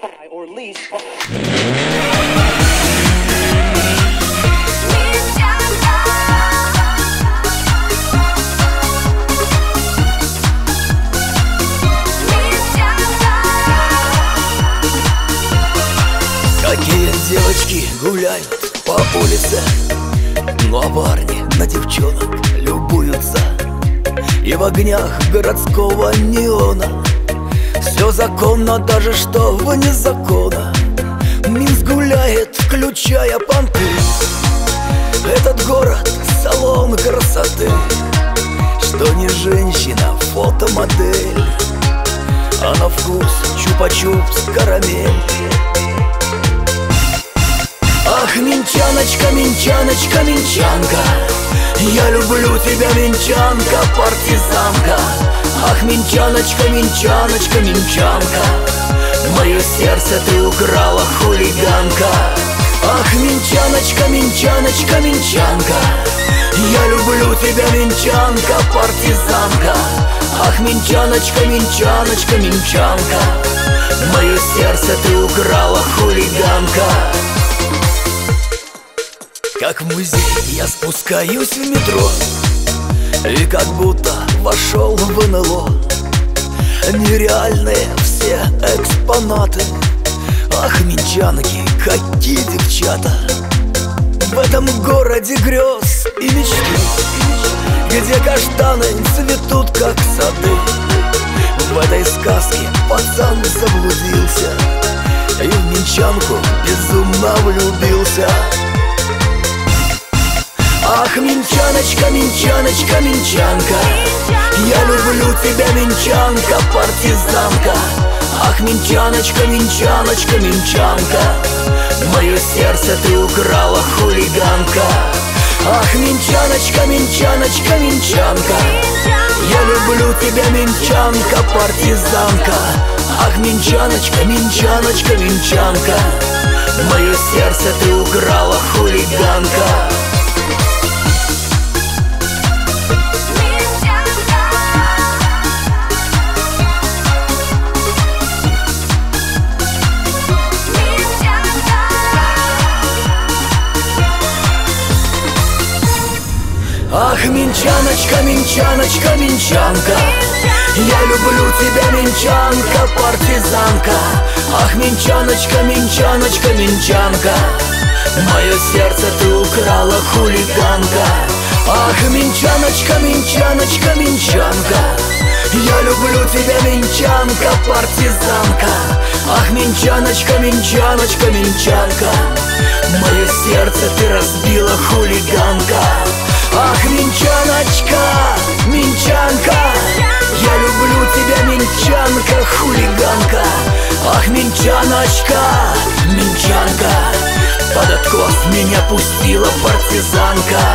Какие девочки гуляют по улице, ну а парни на девчонок любуются. И в огнях городского неона все законно, даже что вне закона. Минск гуляет, включая понты. Этот город — салон красоты. Что не женщина, фотомодель, а на вкус чупа-чупс карамель. Ах, минчаночка, минчаночка, минчанка, я люблю тебя, минчанка, партизанка. Ах, минчаночка, минчаночка, минчанка, мое сердце ты украла, хулиганка. Ах, минчаночка, минчаночка, минчанка, я люблю тебя, минчанка, партизанка. Ах, минчаночка, минчаночка, минчанка, мое сердце ты украла, хулиганка. Как в музей я спускаюсь в метро, и как будто вошел в НЛО. Нереальные все экспонаты. Ах, минчанки, какие девчата! В этом городе грез и мечты, где каштаны цветут, как сады. В этой сказке пацан заблудился и в минчанку безумно влюбился. Ах, минчаночка, минчаночка, минчанка, я люблю тебя, минчанка, партизанка. Ах, минчаночка, минчаночка, минчанка, мое сердце ты украла, хулиганка. Ах, минчаночка, минчаночка, минчанка, я люблю тебя, минчанка, партизанка. Ах, минчаночка, минчаночка, минчанка, мое сердце ты украла, хулиганка. Ах, минчаночка, минчаночка, минчанка, я люблю тебя, минчанка, партизанка. Ах, минчаночка, минчаночка, минчанка, мое сердце ты украла, хулиганка. Ах, минчаночка, минчаночка, минчанка, я люблю тебя, минчанка, партизанка. Ах, минчаночка, минчаночка, минчанка, мое сердце ты разбила, хулиганка. Ах, минчаночка, минчанка, я люблю тебя, минчанка, хулиганка. Ах, минчаночка, минчанка, под откос меня пустила партизанка.